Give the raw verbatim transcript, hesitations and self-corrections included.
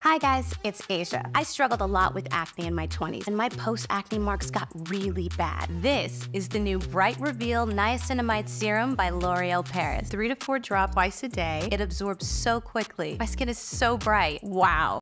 Hi guys, it's Asia. I struggled a lot with acne in my twenties, and my post-acne marks got really bad. This is the new Bright Reveal Niacinamide Serum by L'Oreal Paris. Three to four drops twice a day. It absorbs so quickly. My skin is so bright. Wow.